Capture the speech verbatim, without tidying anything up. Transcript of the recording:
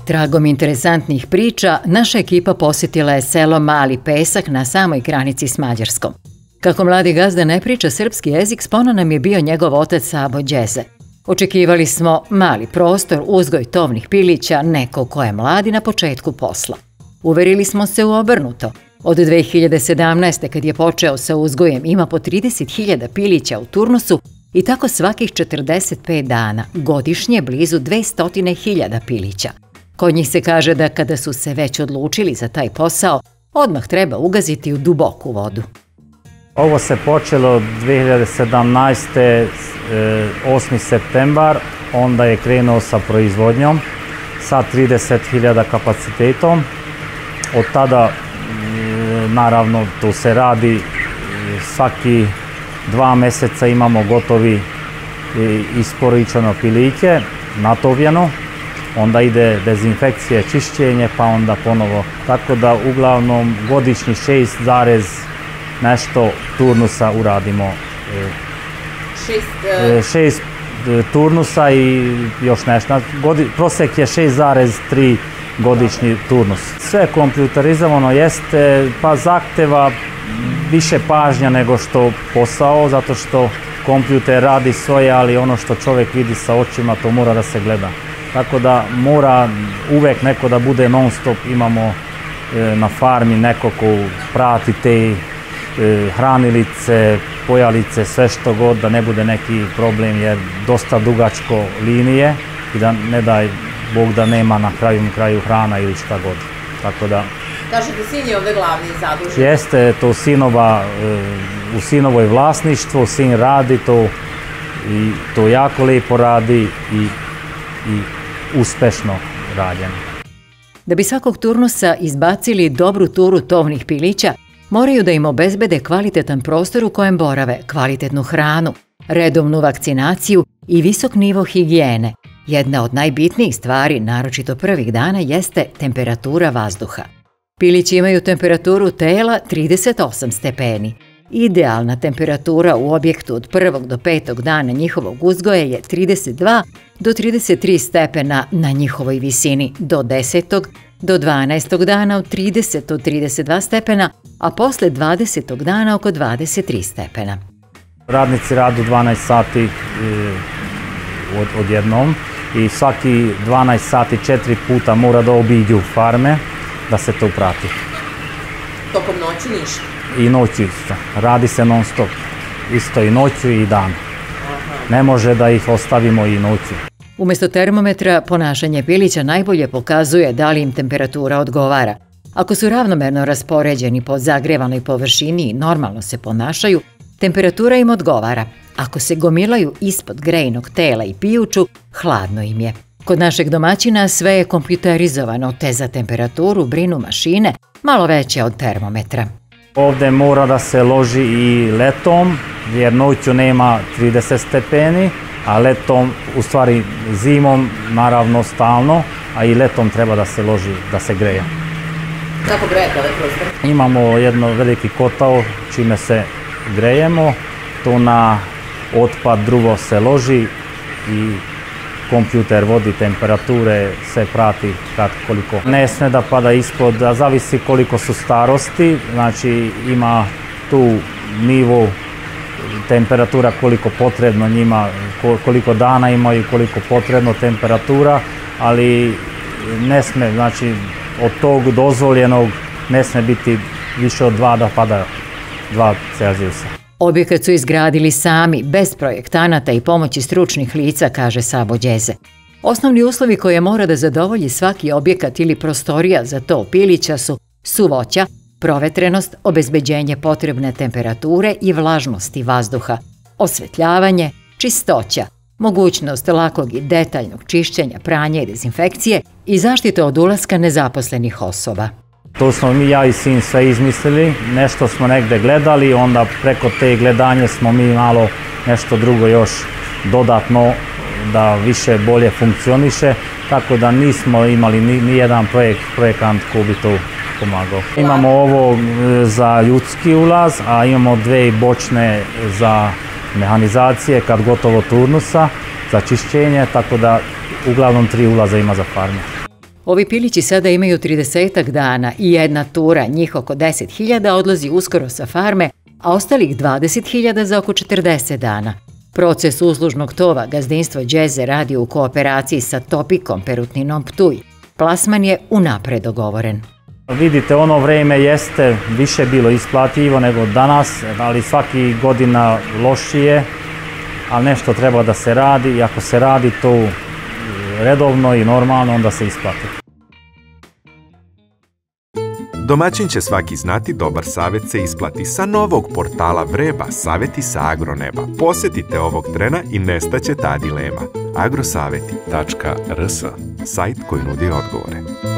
Tragom interesantnih priča, naša ekipa posjetila je selo Mali Pesak na samoj granici s Mađarskom. Kako mladi gazda ne priča srpski jezik, spona nam je bio njegov otac Sabo Đeze. Očekivali smo mali prostor, uzgoj tovnih pilića, neko ko je mladi na početku posla. Uverili smo se u obrnuto. Od dve hiljade sedamnaeste. kad je počeo sa uzgojem ima po trideset hiljada pilića u turnusu i tako svakih četrdeset pet dana, godišnje blizu dvesta hiljada pilića. Kod njih se kaže da kada su se već odlučili za taj posao, odmah treba ugaziti u duboku vodu. Ovo se počelo dve hiljade sedamnaeste. osmi septembar, onda je krenuo sa proizvodnjom sa trideset hiljada kapacitetom. Od tada, naravno, to se radi svaki dva meseca imamo gotovi isporučeno piliće, natovljeno. Onda ide dezinfekcija, čišćenje, pa onda ponovo. Tako da uglavnom godišnji šest zarez nešto turnusa uradimo. Šest, šest turnusa i još nešto. Prosek je šest zarez tri godišnji turnus. Sve kompjuterizovano jeste, pa zahteva više pažnja nego što posao, zato što kompjuter radi svoje, ali ono što čovjek vidi sa očima, to mora da se gleda. Tako da mora uvek neko da bude non stop, imamo na farmi neko ko prati te hranilice, pojalice, sve što god, da ne bude neki problem, jer dosta dugačko linije i da ne daj Bog da nema na kraju kraju hrana ili šta god. Tako da... Kažete, sin je ovde glavni zadužen? Jeste, to sinova, u sinovoj vlasništvu, sin radi to i to jako lepo radi i, i uspešno rađeno. Da bi svakog turnusa izbacili dobru turu tovnih pilića, moraju da im obezbede kvalitetan prostor u kojem borave, kvalitetnu hranu, redovnu vakcinaciju i visok nivo higijene. Jedna od najbitnijih stvari, naročito prvih dana, jeste temperatura vazduha. Pilići imaju temperaturu tela trideset osam stepeni. Idealna temperatura u objektu od prvog do petog dana njihovog uzgoja je trideset dva do trideset tri stepena na njihovoj visini, do desetog do dvanaestog dana od trideset do trideset dva stepena, a posle dvadesetog dana oko dvadeset tri stepena. Radnici radu dvanaest sati od, odjednom i svaki dvanaest sati četiri puta mora da obiđu farme da se to prati. Tokom noći ništa? I noći isto. Radi se non stop. Isto i noću i dan. Ne može da ih ostavimo i noću. Umjesto termometra, ponašanje pilića najbolje pokazuje da li im temperatura odgovara. Ako su ravnomerno raspoređeni po zagrevanoj površini i normalno se ponašaju, temperatura im odgovara. Ako se gomilaju ispod grejnog tela i pijuču, hladno im je. Kod našeg domaćina sve je kompjuterizovano, te za temperaturu brinu mašine malo veće od termometra. Ovde mora da se loži i letom, jer noću nema trideset stepeni, a letom, u stvari zimom, naravno stalno, a i letom treba da se loži, da se greje. Kako grejete ovaj prostor? Imamo jedno veliki kotao čime se grejemo, to na otpad drvo se loži i kompjuter vodi temperature, se prati kad koliko. Ne sme da pada ispod, a zavisi koliko su starosti, znači ima tu nivo temperatura koliko potrebno njima, koliko dana imaju, koliko potrebno temperatura, ali ne sme, znači od tog dozvoljenog ne sme biti više od dva da pada dva Celzijusa. Objekat su izgradili sami, bez projektanata i pomoći stručnih lica, kaže Sabo Đeze. Osnovni uslovi koje mora da zadovolji svaki objekat ili prostorija za to pilića su suvoća, provetrenost, obezbeđenje potrebne temperature i vlažnosti vazduha, osvetljavanje, čistoća, mogućnost lakog i detaljnog čišćenja, pranja i dezinfekcije i zaštita od ulaska nezaposlenih osoba. To smo mi, ja i sin, sve izmislili, nešto smo negde gledali, onda preko te gledanje smo mi malo nešto drugo još dodatno da više bolje funkcioniše, tako da nismo imali ni, ni jedan projekt, projektant ko bi to pomagao. Imamo ovo za ljudski ulaz, a imamo dve bočne za mehanizacije kad gotovo turnusa, za čišćenje, tako da uglavnom tri ulaza ima za farme. Ovi pilići sada imaju tridesetak dana i jedna tura, njih oko deset hiljada, odlazi uskoro sa farme, a ostalih dvadeset hiljada za oko četrdeset dana. Proces uslužnog tova gazdinstvo Đeze radi u kooperaciji sa Topikom Perutninom Ptuj. Plasman je unapred dogovoren. Vidite, ono vreme jeste više bilo isplativo nego danas, ali svaki godina lošije, ali nešto treba da se radi i ako se radi to redovno i normalno, onda se isplati. Domaćin će svaki znati, dobar savjet se isplati. Sa novog portala Vreba, savjeti sa agroneba. Posjetite ovog trena i nestaće ta dilema. agrosaveti tačka rs, sajt koji nudi odgovore.